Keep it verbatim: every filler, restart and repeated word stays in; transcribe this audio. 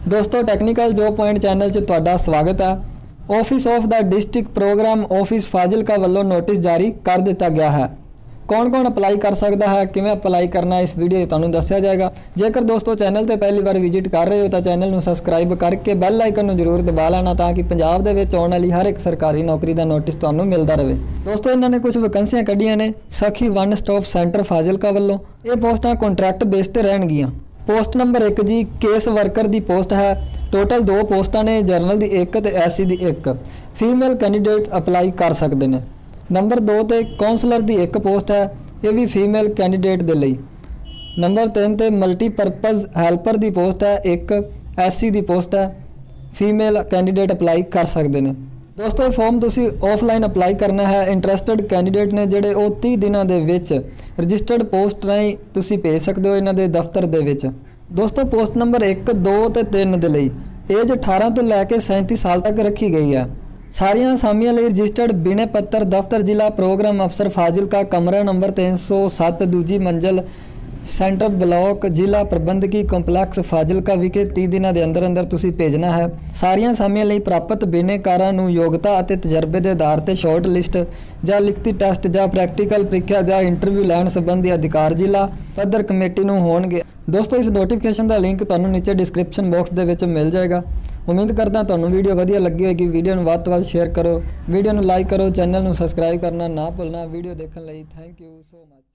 दोस्तों technical job point channel च तुहाडा स्वागत है। Office of the district programme office Fazilka वालों नोटिस जारी कर दिता गया है। कौन कौन अपलाई कर सकता है, किवें अपलाई करना है, इस वीडियो तुहानूं दस्सिया जाएगा। जेकर दोस्तों चैनल ते पहली बार विजिट कर रहे हो तो चैनल नूं सबसक्राइब करके बैल आइकन नूं जरूर दबा लेना ताकि पंजाब दे विच आउण वाली हर एक सरकारी नौकरी का नोटिस तुहानूं मिलता रहे। दोस्तों इन्होंने कुछ वैकेंसियां कढ़ियां ने सखी वन स्टॉप सेंटर फाजिलका वालों। ये पोस्टां कॉन्ट्रैक्ट बेस ते रहणगीਆਂ। पोस्ट नंबर एक जी केस वर्कर की पोस्ट है। टोटल दो पोस्टां ने, जरनल की एक ते एस सी की एक। फीमेल कैंडीडेट अपलाई कर सकते हैं। नंबर दो ते काउंसलर की एक पोस्ट है, ये भी फीमेल कैंडीडेट के लिए। नंबर तीन ते मल्टीपर्पज़ हैल्पर की पोस्ट है, एक एस सी की पोस्ट है, फीमेल कैंडीडेट अपलाई कर सकते हैं। दोस्तों फॉर्म तुसी ऑफलाइन अपलाई करना है। इंटरस्टड कैंडीडेट ने ਜਿਹੜੇ ਉਹ तीस ਦਿਨਾਂ ਦੇ ਵਿੱਚ ਰਜਿਸਟਰਡ पोस्ट ਰਾਹੀਂ ਤੁਸੀਂ ਭੇਜ ਸਕਦੇ ਹੋ ਇਹਨਾਂ ਦੇ ਦਫ਼ਤਰ ਦੇ ਵਿੱਚ। दोस्तों पोस्ट नंबर एक, दो ਤੇ तीन ਦੇ ਲਈ एज अठारह ਤੋਂ ਲੈ ਕੇ सैंतीस साल तक रखी गई है। सारियां असामियां ਲਈ रजिस्टर्ड बिने पत्तर दफ्तर जिला प्रोग्राम अफसर फाजिलका, कमरा नंबर तीन सौ सत्त, दूजी मंजिल, सेंटर ब्लॉक, जिला प्रबंधकी कंपलैक्स फाजिलका विखे तीस दिनों के अंदर अंदर तुसी भेजना है। सारियां असामियां ਲਈ प्राप्त बिनेकारां नूं योग्यता ਅਤੇ तजर्बे के आधार पर शॉर्ट लिस्ट ਜਾਂ लिखती टैसट ਜਾਂ प्रैक्टिकल ਪ੍ਰੀਖਿਆ ਜਾਂ इंटरव्यू लैण संबंधी अधिकार जिला पद्धर कमेटी नूं होणगे। दोस्तों इस नोटिफिकेशन का लिंक तुहानूं नीचे डिस्क्रिप्शन बॉक्स दे विच मिल जाएगा। उम्मीद करदा तुहानूं वीडियो वधिया लगी होएगी। वीडियो नूं वध तों वध शेयर करो, वीडियो नूं लाइक करो, चैनल नूं सबसक्राइब करना ना भुलना। वीडियो देखने लई थैंक यू सो मच।